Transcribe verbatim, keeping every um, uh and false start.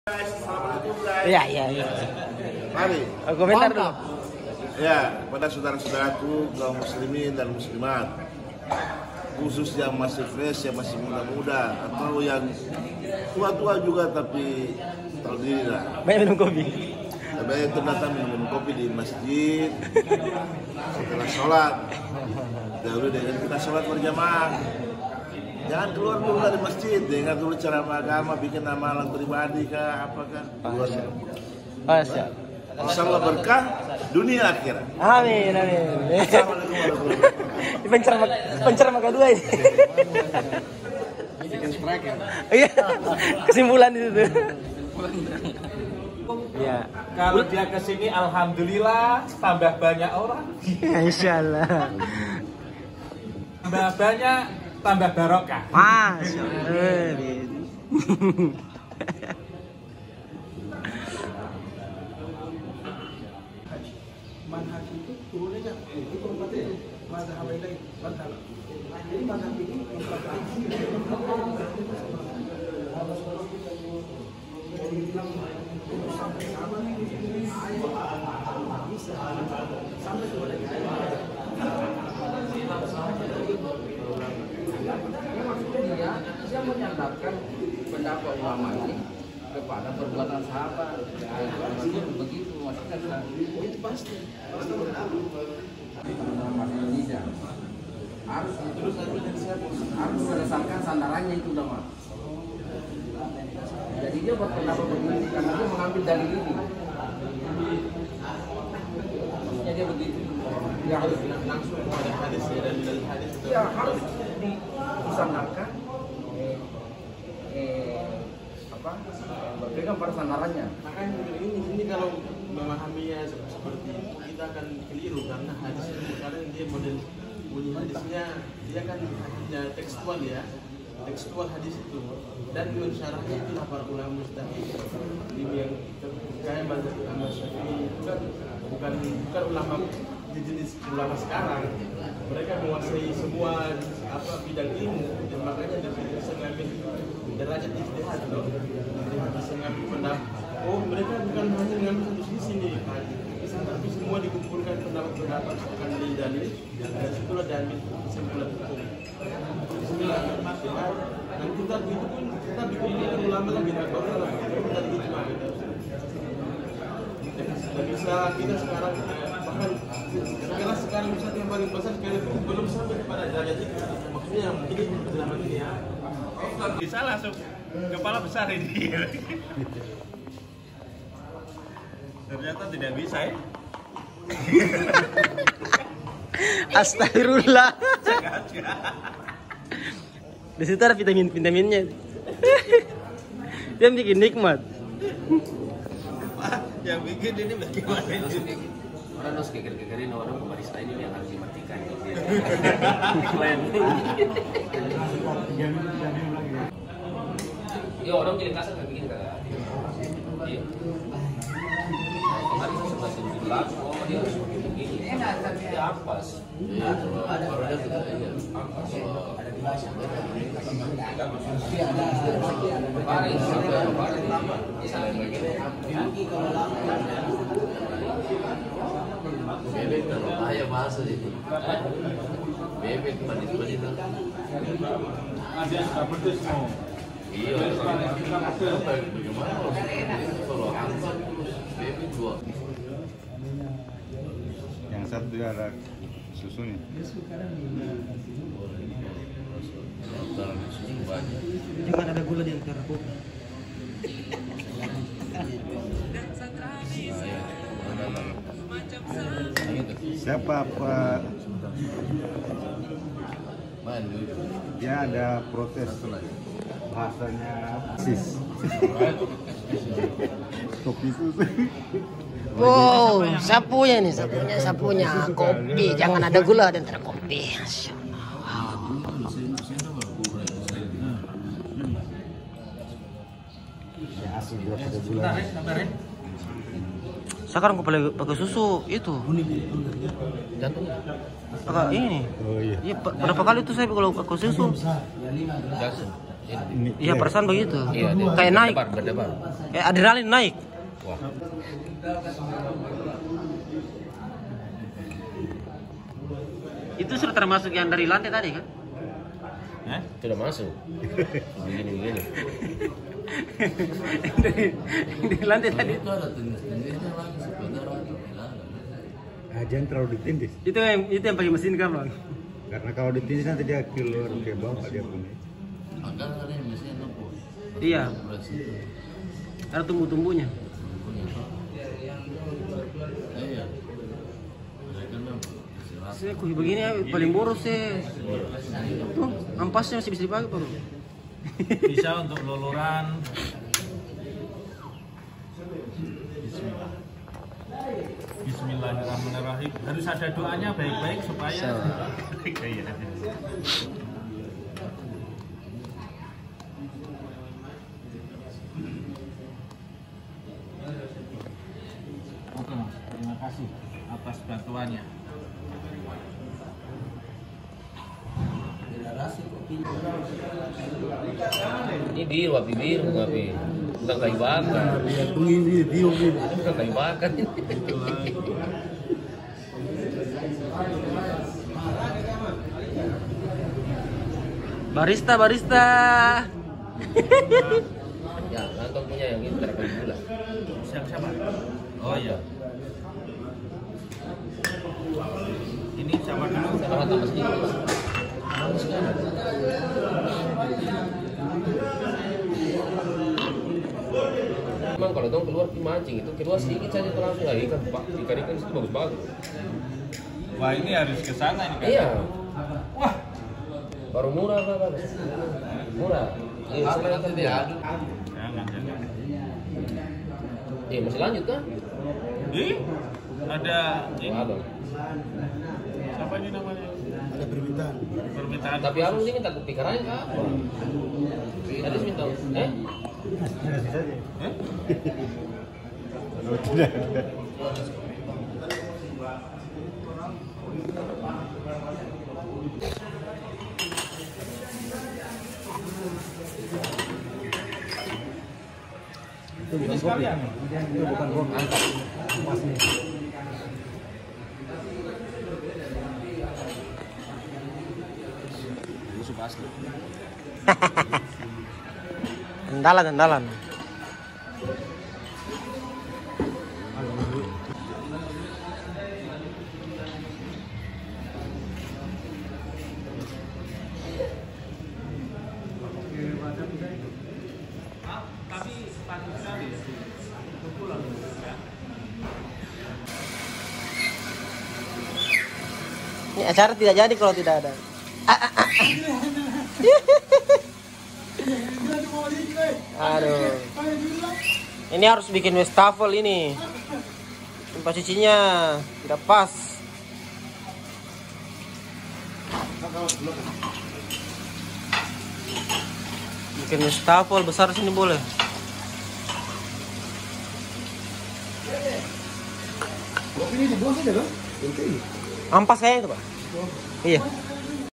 Assalamualaikum guys. Iya, iya, iya. Mari. Oh, komentar dulu. Ya, pada saudara-saudaraku kaum muslimin dan muslimat, khusus yang masih fresh, yang masih muda-muda, atau yang tua-tua juga tapi tahu diri lah. Banyak minum kopi. Banyak terdatang minum kopi di masjid setelah sholat. Dahulu dengan kita sholat berjamaah. Jangan keluar dulu dari masjid, dengar dulu cara agama, bikin amalan pribadi kah, apakah? Keluar. Oh, siap. Insyaallah berkah dunia akhirat. Amin, amin. Assalamualaikum warahmatullahi wabarakatuh. Pencerama, pencerama kedua ini. Iya. Kesimpulan itu tuh. Iya. Kalau dia kesini, alhamdulillah tambah banyak orang. Insyaallah. Tambah banyak, tambah barokah. Masya manhaj itu turunnya kan itu tempat itu mazhab lain mazhab jadi mazhab ini sampai sama bisa sampai kepada maksudnya dia dia menyandarkan pendapat ulama ini kepada perbuatan sahabat. Maksudnya begitu, maksudnya itu pasti. Indonesia harus terus harus berdasarkan sandarannya itu nama. Jadi dia berpendapat begini karena dia mengambil dari ini. Maksudnya dia begitu. Dia harus langsung kepada hadis dan dari hadis. Ya harus disandarkan. Apa berpegang pada sandarannya. Makanya ini ini kalau memahaminya seperti itu kita akan keliru karena hadis itu kadang dia model bunyi hadisnya dia kan hanya tekstual ya tekstual hadis itu dan mensyarahnya itulah para ulama mustahil ini yang kayak mazhab ulama Syafi'i itu kan bukan bukan ulama jenis ulama sekarang, mereka menguasai semua apa bidang ilmu dan makanya dapat bisa ngambil derajat ijtihad loh. Bisa ngambil pendapat. Oh, mereka bukan hanya ngambil satu sisi nih, tapi semua dikumpulkan pendapat-pendapat akan dari dalil dan situlah dalil kesimpulan hukum. Bismillahirrahmanirrahim. Dan kita itu pun kita dikumpulkan ulama lagi dan baru lah kita ijma. Dan bisa kita sekarang bahkan sekarang sekarang bisa yang paling besar sekali itu belum sampai kepada derajat itu. Maksudnya yang ini dalam ini ya. Bisa langsung kepala besar ini. Ternyata tidak bisa ya. Astagfirullah. Di situ ada vitamin-vitaminnya. Dia bikin nikmat. Yang bikin ini bagaimana itu? Orang harus geger-gegerin orang pemerintah ini yang harus dimatikan. Ya orang jadi kasar kayak begini kan? Iya. Kemarin saya masih bilang, oh dia harus begini. Dia ampas. Iya. Orangnya juga iya. Ampas. Ada di bahasa. Kemarin sampai kemarin lama. Selain begini, kalau lama. Bebek kalau bahaya bahasa itu. Bebek manis-manis. Ada sudah pedes mau. Iya, bagaimana kalau angkat bebek dua. Yang satu dia ada susunya. Susu banyak. Jangan ada gula di antara kopi. Siapa Pak? Dia ada protes bahasanya sis. Kopi susu. Wow, sapunya nih, sapunya, sapunya kopi. Jangan ada gula di antara kopi. Sekarang aku pakai pakai susu itu. Pakai ini. Oh iya. Iya, berapa kali tuh saya kalau pakai susu? Ini. Iya perasaan begitu. Iya, dia Kayak naik. berdebar, berdebar. Kayak adrenalin naik. Wah. Itu sudah termasuk yang dari lantai tadi kan? Hah? Sudah masuk. Begini-begini. dari, dari lantai tadi. Itu ada tindis-tindisnya lagi sebenarnya. Ah, jangan terlalu ditindis. Itu yang itu yang pakai mesin kan bang? Karena kalau ditindis nanti dia keluar ke bawah dia punya. Akan ada yang biasanya nampu. Iya. Beras itu. Ada tumbuh-tumbuhnya. Iya. Mereka nampu. Saya kuy begini paling boros sih. Tuh ampasnya masih bisa dipakai baru. Bisa untuk luluran. Bismillah. Bismillahirrahmanirrahim. Harus ada doanya baik-baik supaya iya. Oke, Mas. Terima kasih atas bantuannya. Ini biru, api biru, api bukan kayu bakar. Ini dia Bukan kayu bakar. Barista, barista. Ya, kantong punya yang ini terpakai gula. Siapa-siapa? Oh iya. Ini siapa dulu? Sama tambah sedikit. Memang kalau dong keluar mancing itu keluar sedikit saja itu langsung lagi ikan pak ikan ikan itu bagus bagus. Wah ini harus ke sana ini kan? Iya. Wah. Baru murah apa apa? Murah. Iya, sekarang kan dia. Jangan jangan. Eh masih lanjut kan? Ih, ada ini. Wah, abang. Siapa ini namanya? ada permintaan. Permintaan. Tapi abang ini minta kopi karanya apa? Tadi minta eh? Ada sisanya. Eh? Kalau tidak ada. Itu bukan kopi. Itu bukan kopi. Masnya. Ini suka asli. Andalan, andalan. Ini acara tidak jadi kalau tidak ada. Aduh. Ini harus bikin wastafel ini. Tempat cucinya tidak pas. Bikin wastafel besar sini boleh. Ampas kayaknya itu, Pak. Iya.